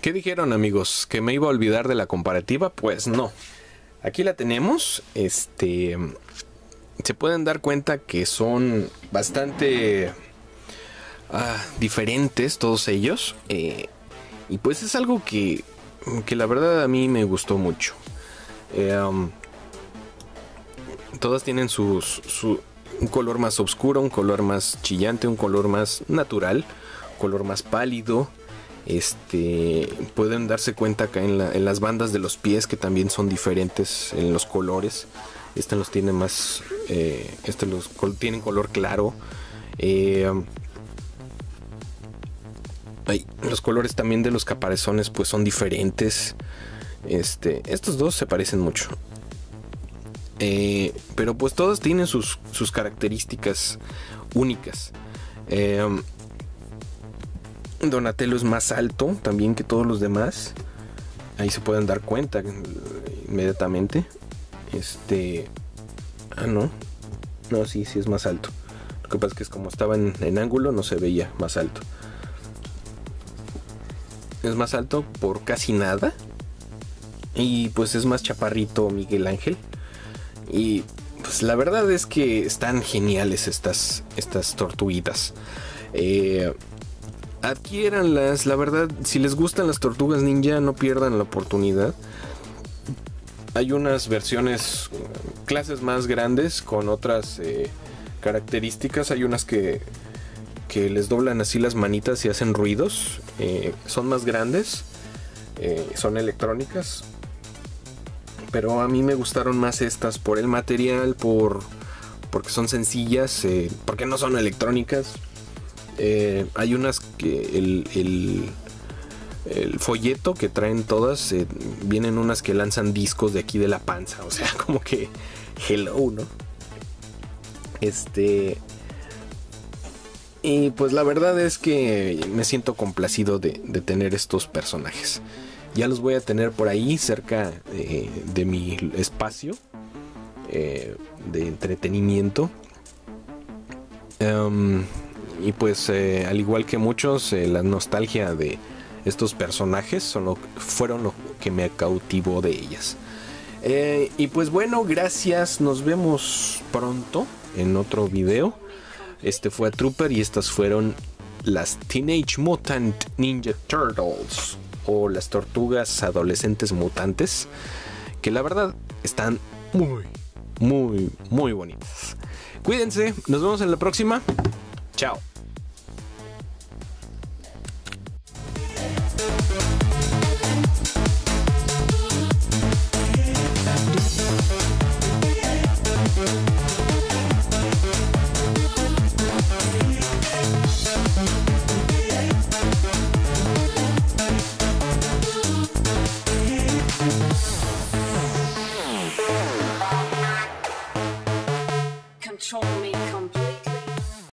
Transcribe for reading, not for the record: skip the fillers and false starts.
¿Qué dijeron, amigos? ¿Que me iba a olvidar de la comparativa? Pues no. Aquí la tenemos. Se pueden dar cuenta que son bastante diferentes todos ellos. Y pues es algo que la verdad a mí me gustó mucho. Todas tienen un color más oscuro, un color más chillante, un color más natural, un color más pálido. Pueden darse cuenta acá en las bandas de los pies, que también son diferentes en los colores. Los tiene más, tienen color claro. Los colores también de los caparazones pues son diferentes. Estos dos se parecen mucho. Pero pues todos tienen sus características únicas. Donatello es más alto también que todos los demás. Ahí se pueden dar cuenta inmediatamente. No, sí es más alto. Lo que pasa es que como estaba en ángulo no se veía más alto. Es más alto por casi nada. Y pues es más chaparrito Miguel Ángel. Y pues la verdad es que están geniales estas tortuguitas. Adquiéranlas, la verdad, si les gustan las tortugas ninja, no pierdan la oportunidad. Hay unas versiones, clases más grandes con otras características. Hay unas que les doblan así las manitas y hacen ruidos. Son más grandes, son electrónicas. Pero a mí me gustaron más estas por el material, porque son sencillas, porque no son electrónicas. Hay unas que el folleto que traen todas, vienen unas que lanzan discos de aquí de la panza, o sea, como que hello, ¿no? Y pues la verdad es que me siento complacido de tener estos personajes. Ya los voy a tener por ahí cerca de mi espacio de entretenimiento. Y pues al igual que muchos, la nostalgia de estos personajes fueron lo que me cautivó de ellas. Y pues bueno, gracias, nos vemos pronto en otro video. Este fue Trooper y estas fueron las Teenage Mutant Ninja Turtles, o las tortugas adolescentes mutantes, que la verdad están muy, muy, muy bonitas. Cuídense, nos vemos en la próxima. Chao.